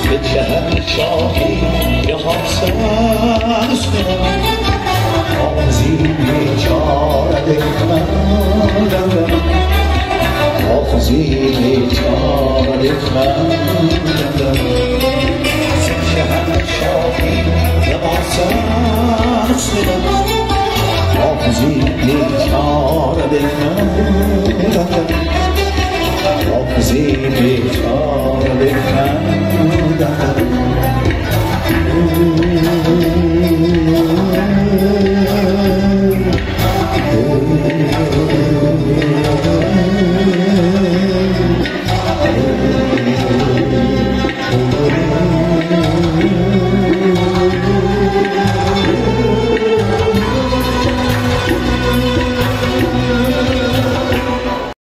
شهنشاهی یا حسن سنم آفزی بیچاره خندم آفزی بیچاره خندم شهنشاهی یا حسن سنم آفزی بیچاره خندم آفزی بیچاره خندم